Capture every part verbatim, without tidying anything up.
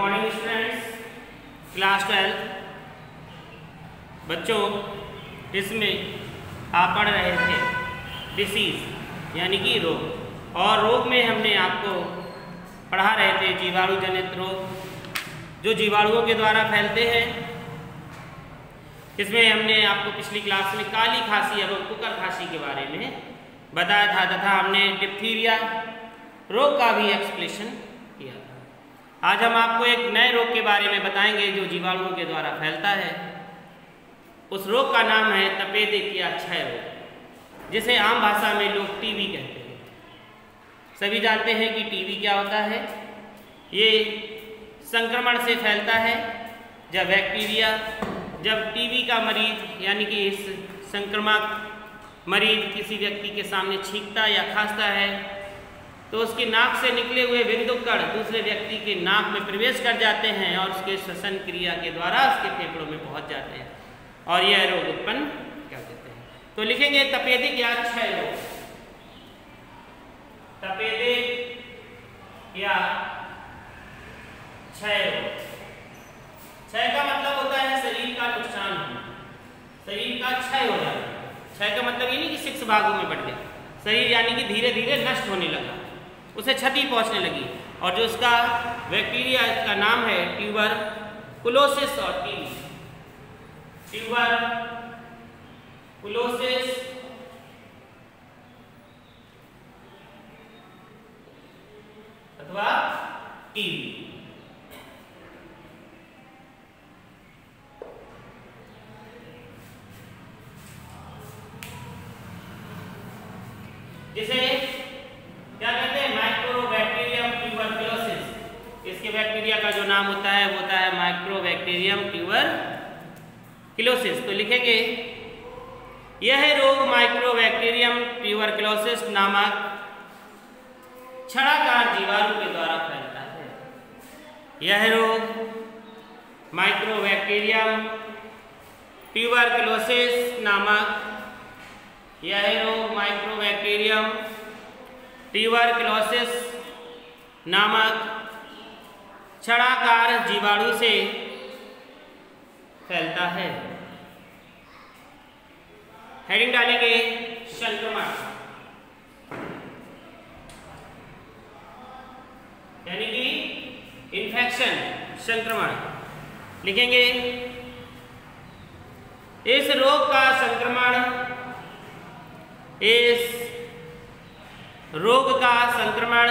Morning students, class twelfth. बच्चों, इसमें आप पढ़ रहे थे डिसीज़ यानी कि रोग, और रोग में हमने आपको पढ़ा रहे थे जीवाणु जनित रोग जो जीवाणुओं के द्वारा फैलते हैं। इसमें हमने आपको पिछली क्लास में काली खांसी एवं कुकर खांसी के बारे में बताया था तथा हमने डिप्थीरिया रोग का भी एक्सप्लेनेशन किया था। आज हम आपको एक नए रोग के बारे में बताएंगे जो जीवाणुओं के द्वारा फैलता है। उस रोग का नाम है तपेदिक या क्षय रोग, जिसे आम भाषा में लोग टीबी कहते हैं। सभी जानते हैं कि टीबी क्या होता है। ये संक्रमण से फैलता है जब बैक्टीरिया जब टीबी का मरीज यानी कि इस संक्रमक मरीज किसी व्यक्ति के सामने छींकता या खांसता है तो उसकी नाक से निकले हुए बिंदु कण दूसरे व्यक्ति के नाक में प्रवेश कर जाते हैं और उसके श्वसन क्रिया के द्वारा उसके फेफड़ों में पहुंच जाते हैं और यह रोग उत्पन्न कर देते हैं। तो लिखेंगे तपेदिक या क्षय रोग। तपेदिक या क्षय रोग। क्षय का मतलब होता है शरीर का नुकसान होना, शरीर का क्षय हो जाना। क्षय का मतलब ये नहीं कि सिक्स भागों में बट गया शरीर, यानी कि धीरे धीरे नष्ट होने लगा, उसे क्षति पहुंचने लगी। और जो उसका बैक्टीरिया का नाम है ट्यूबरकुलोसिस और टीबी। ट्यूबरकुलोसिस अथवा टीबी। जिसे क्या कहते हैं? Mycobacterium tuberculosis. इसके बैक्टीरिया का जो नाम होता है वो होता है माइक्रोबैक्टीरियम ट्यूबरकुलोसिस। तो लिखेंगे यह रोग माइक्रोबैक्टीरियम ट्यूबरकुलोसिस नामक छड़ाकार जीवाणु के द्वारा फैलता है। यह रोग माइक्रोबैक्टीरियम ट्यूबरकुलोसिस नामक यह रोग माइक्रोबैक्टीरियम ट्यूबरकुलोसिस नामक छड़ाकार जीवाणु से फैलता है। हेडिंग डालेंगे संक्रमण, यानी कि इन्फेक्शन, संक्रमण। लिखेंगे इस रोग का संक्रमण इस रोग का संक्रमण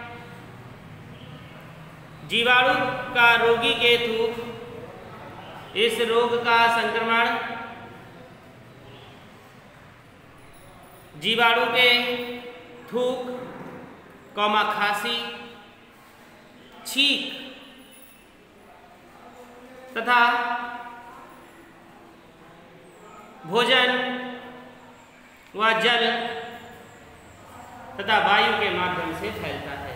जीवाणु का रोगी के थूक इस रोग का संक्रमण जीवाणु के थूक, कौमा खांसी, छींक तथा भोजन व जल तथा वायु के माध्यम से फैलता है।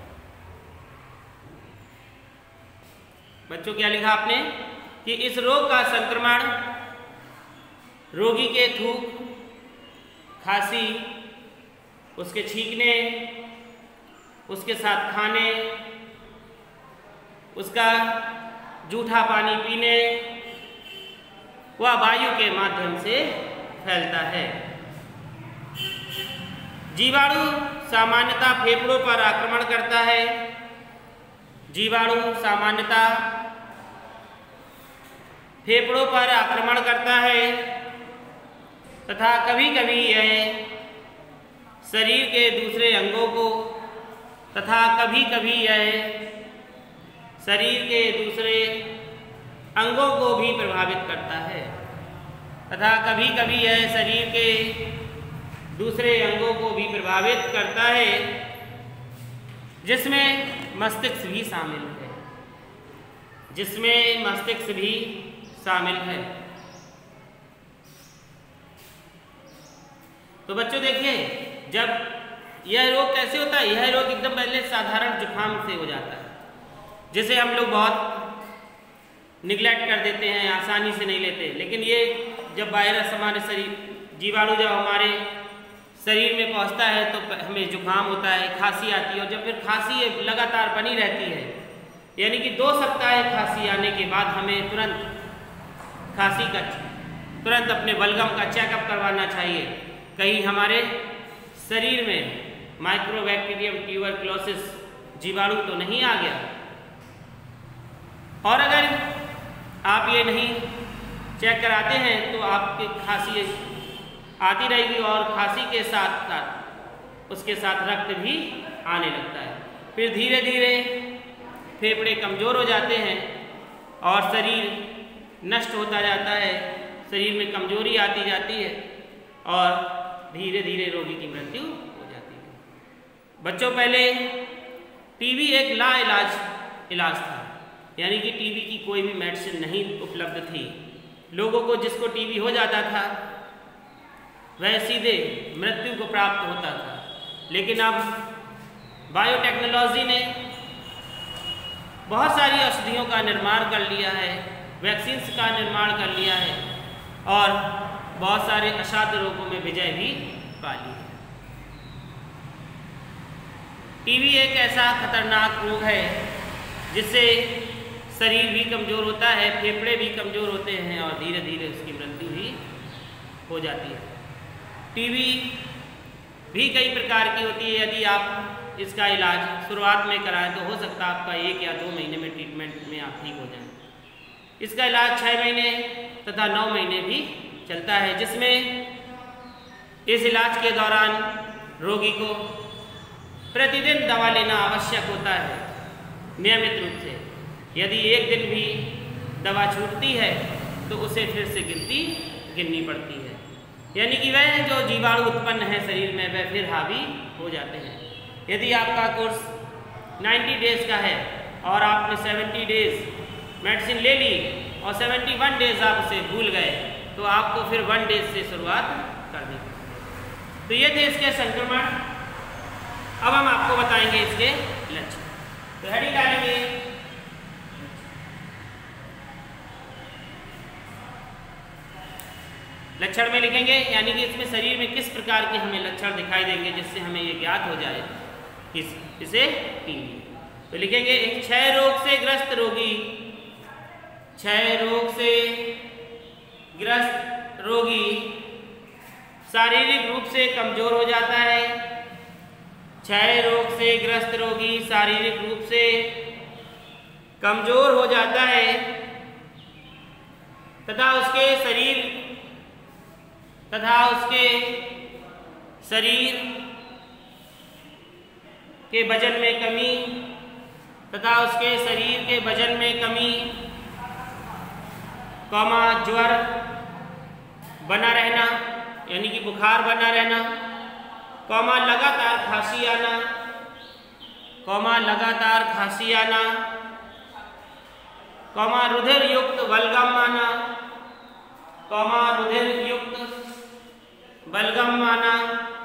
बच्चों, क्या लिखा आपने कि इस रोग का संक्रमण रोगी के थूक, खांसी, उसके छींकने, उसके साथ खाने, उसका जूठा पानी पीने व वायु के माध्यम से फैलता है। जीवाणु सामान्यतः फेफड़ों पर आक्रमण करता है। जीवाणु सामान्यतः फेफड़ों पर आक्रमण करता है तथा कभी कभी यह शरीर के दूसरे अंगों को तथा कभी कभी यह शरीर के दूसरे अंगों को भी प्रभावित करता है तथा कभी कभी यह शरीर के दूसरे अंगों को भी प्रभावित करता है, जिसमें मस्तिष्क भी शामिल है जिसमें मस्तिष्क भी शामिल है। तो बच्चों देखिए, जब यह रोग कैसे होता है? यह रोग एकदम पहले साधारण जुकाम से हो जाता है, जिसे हम लोग बहुत निगलेक्ट कर देते हैं, आसानी से नहीं लेते। लेकिन ये जब वायरस हमारे शरीर जीवाणु जब हमारे शरीर में पहुंचता है तो हमें जुकाम होता है, खांसी आती है, और जब फिर खांसी लगातार बनी रहती है यानी कि दो सप्ताह खांसी आने के बाद हमें तुरंत खांसी का तुरंत अपने बलगम का चेकअप करवाना चाहिए, कहीं हमारे शरीर में माइक्रोबैक्टीरियम ट्यूबरक्लोसिस जीवाणु तो नहीं आ गया। और अगर आप ये नहीं चेक कराते हैं तो आपकी खांसी आती रहेगी और खांसी के साथ साथ उसके साथ रक्त भी आने लगता है। फिर धीरे धीरे फेफड़े कमज़ोर हो जाते हैं और शरीर नष्ट होता जाता है, शरीर में कमजोरी आती जाती है और धीरे धीरे रोगी की मृत्यु हो जाती है। बच्चों, पहले टीबी एक ला इलाज इलाज था, यानी कि टीबी की कोई भी मेडिसिन नहीं उपलब्ध थी। लोगों को जिसको टीबी हो जाता था वह सीधे मृत्यु को प्राप्त होता था। लेकिन अब बायोटेक्नोलॉजी ने बहुत सारी औषधियों का निर्माण कर लिया है, वैक्सीन्स का निर्माण कर लिया है और बहुत सारे असाध्य रोगों में विजय भी पा ली है। टीबी एक ऐसा खतरनाक रोग है जिससे शरीर भी कमज़ोर होता है, फेफड़े भी कमज़ोर होते हैं और धीरे धीरे उसकी मृत्यु भी हो जाती है। टीबी भी कई प्रकार की होती है। यदि आप इसका इलाज शुरुआत में कराएं तो हो सकता है आपका एक या दो महीने में ट्रीटमेंट में आप ठीक हो जाएं। इसका इलाज छः महीने तथा नौ महीने भी चलता है, जिसमें इस इलाज के दौरान रोगी को प्रतिदिन दवा लेना आवश्यक होता है नियमित रूप से। यदि एक दिन भी दवा छूटती है तो उसे फिर से गिनती गिननी पड़ती है, यानी कि वह जो जीवाणु उत्पन्न है शरीर में वह फिर हावी हो जाते हैं। यदि आपका कोर्स नब्बे डेज का है और आपने सत्तर डेज मेडिसिन ले ली और इकहत्तर डेज आप उसे भूल गए तो आपको फिर वन डेज से शुरुआत करनी पड़ेगी। तो ये थे इसके संक्रमण। अब हम आपको बताएंगे इसके लक्षण। तो हेडिंग डालेंगे लक्षण में लिखेंगे, यानी कि इसमें शरीर में किस प्रकार के हमें लक्षण दिखाई देंगे जिससे हमें ये ज्ञात हो जाए इस इसे टीबी। तो लिखेंगे एक क्षय रोग से ग्रस्त रोगी, क्षय रोग से ग्रस्त रोगी शारीरिक रूप से कमजोर हो जाता है। क्षय रोग से ग्रस्त रोगी शारीरिक रूप से कमजोर हो जाता है तथा उसके शरीर तथा उसके शरीर के वजन में कमी तथा उसके शरीर के वजन में कमी, कौमा ज्वर बना रहना यानी कि बुखार बना रहना, कौमा लगातार खांसी आना, कौमा लगातार खांसी आना, कौमा रुधिर युक्त बलगम आना, कौमा रुधिर युक्त बलगम आना,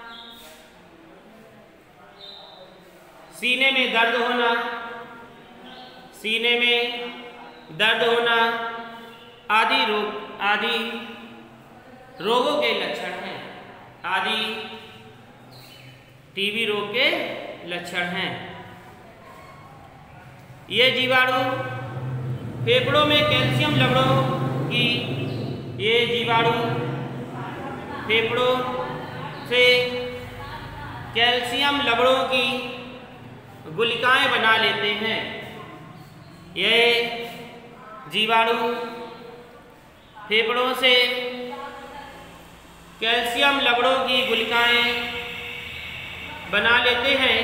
सीने में दर्द होना, सीने में दर्द होना आदि रोग आदि रोगों के लक्षण हैं, आदि टीबी रोग के लक्षण हैं। ये जीवाणु फेफड़ों में कैल्शियम लवणों की ये जीवाणु फेफड़ों से कैल्शियम लवणों की गुलिकाएं बना लेते हैं। ये जीवाणु फेफड़ों से कैल्शियम लवणों की गुलिकाएं बना लेते हैं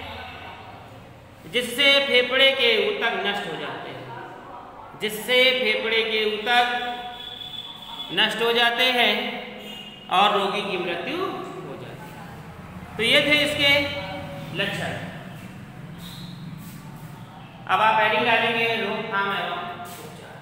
जिससे फेफड़े के ऊतक नष्ट हो जाते हैं, जिससे फेफड़े के ऊतक नष्ट हो जाते हैं और रोगी की मृत्यु हो जाती है। तो ये थे इसके लक्षण। अब आप हेडिंग डालेंगे रोकथाम एवं उपचार।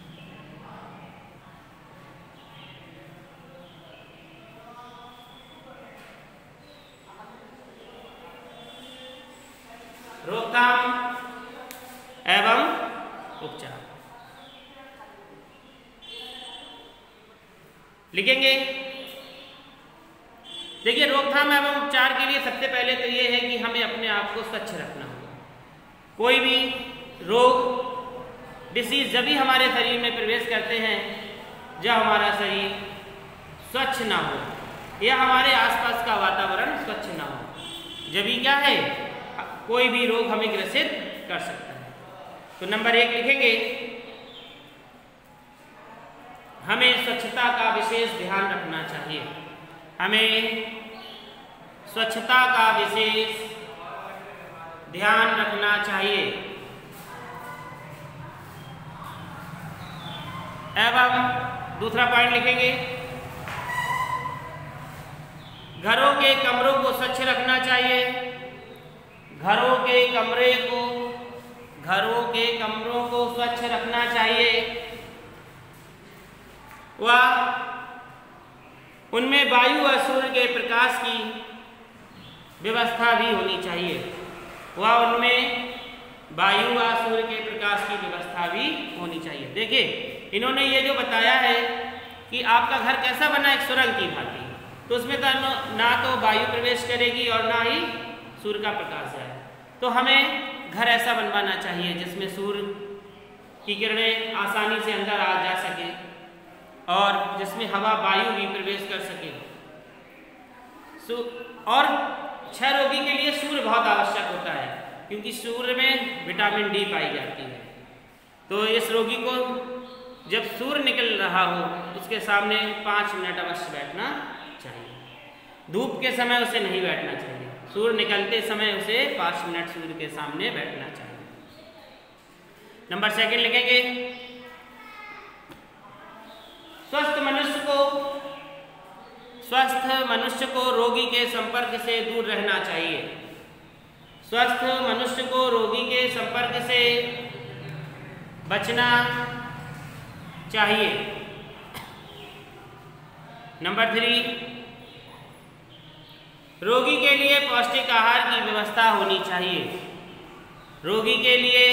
रोकथाम एवं उपचार लिखेंगे। देखिए, रोकथाम एवं उपचार के लिए सबसे पहले तो ये है कि हमें अपने आप को स्वच्छ रखना होगा। कोई भी रोग डिसीज जब भी हमारे शरीर में प्रवेश करते हैं जब हमारा शरीर स्वच्छ ना हो या हमारे आसपास का वातावरण स्वच्छ ना हो, जब भी क्या है कोई भी रोग हमें ग्रसित कर सकता है। तो नंबर एक लिखेंगे, हमें स्वच्छता का विशेष ध्यान रखना चाहिए। हमें स्वच्छता का विशेष ध्यान रखना चाहिए एवं दूसरा पॉइंट लिखेंगे, घरों के कमरों को स्वच्छ रखना चाहिए। घरों के कमरे को घरों के कमरों को स्वच्छ रखना चाहिए व उनमें वायु व सूर्य के प्रकाश की व्यवस्था भी होनी चाहिए व उनमें वायु व सूर्य के प्रकाश की व्यवस्था भी होनी चाहिए। देखिए इन्होंने ये जो बताया है कि आपका घर कैसा बना, एक सुरंग की भांति, तो उसमें तो ना तो वायु प्रवेश करेगी और ना ही सूर्य का प्रकाश है। तो हमें घर ऐसा बनवाना चाहिए जिसमें सूर्य की किरणें आसानी से अंदर आ जा सके और जिसमें हवा वायु भी प्रवेश कर सके। और क्षय रोगी के लिए सूर्य बहुत आवश्यक होता है क्योंकि सूर्य में विटामिन डी पाई जाती है। तो इस रोगी को जब सूर्य निकल रहा हो उसके सामने पाँच मिनट अवश्य बैठना चाहिए। धूप के समय उसे नहीं बैठना चाहिए, सूर्य निकलते समय उसे पाँच मिनट सूर्य के सामने बैठना चाहिए। नंबर सेकंड लिखेंगे, स्वस्थ मनुष्य को स्वस्थ मनुष्य को रोगी के संपर्क से दूर रहना चाहिए। स्वस्थ मनुष्य को रोगी के संपर्क से बचना चाहिए। नंबर थ्री, रोगी के लिए पौष्टिक आहार की व्यवस्था होनी चाहिए। रोगी के लिए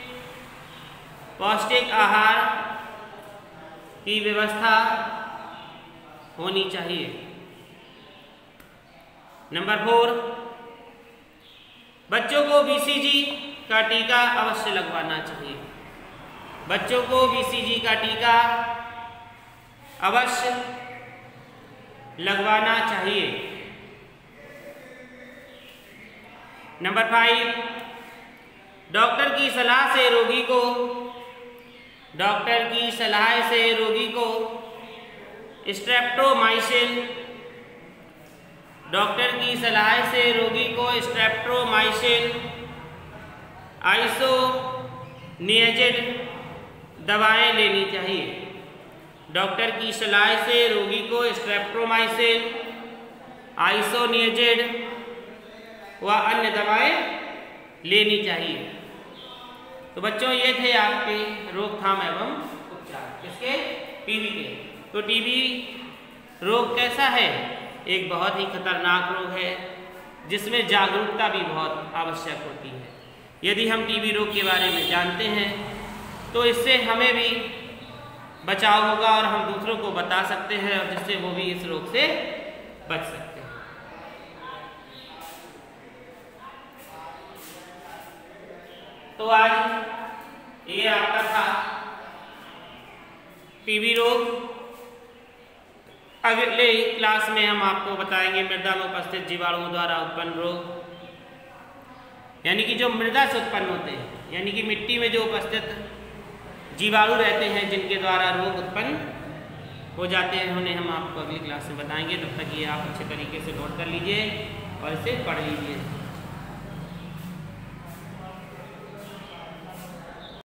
पौष्टिक आहार की व्यवस्था होनी चाहिए। नंबर फोर, बच्चों को बीसीजी का टीका अवश्य लगवाना चाहिए। बच्चों को बीसीजी का टीका अवश्य लगवाना चाहिए। नंबर फाइव, डॉक्टर की सलाह से रोगी को डॉक्टर की सलाह से रोगी को स्ट्रेप्टोमाइसिन डॉक्टर की सलाह से रोगी को स्ट्रेप्टोमाइसिन आइसोनिएजिड दवाएं लेनी चाहिए। डॉक्टर की सलाह से रोगी को स्ट्रेप्टोमाइसिन आइसोनिएजिड व अन्य दवाएं लेनी चाहिए। तो बच्चों ये थे आपके रोकथाम एवं उपचार किसके, टीबी के। तो टीबी रोग कैसा है, एक बहुत ही खतरनाक रोग है जिसमें जागरूकता भी बहुत आवश्यक होती है। यदि हम टीबी रोग के बारे में जानते हैं तो इससे हमें भी बचाव होगा और हम दूसरों को बता सकते हैं और जिससे वो भी इस रोग से बच सकते हैं। तो आज ये आपका था टीबी रोग। अगले क्लास में हम आपको बताएंगे मृदा में उपस्थित जीवाणुओं द्वारा उत्पन्न रोग, यानी कि जो मृदा से उत्पन्न होते हैं, यानी कि मिट्टी में जो उपस्थित जीवाणु रहते हैं जिनके द्वारा रोग उत्पन्न हो जाते हैं, उन्हें हम आपको अगली क्लास में बताएंगे। तब तक ये आप अच्छे तरीके से नोट कर लीजिए और इसे पढ़ लीजिए।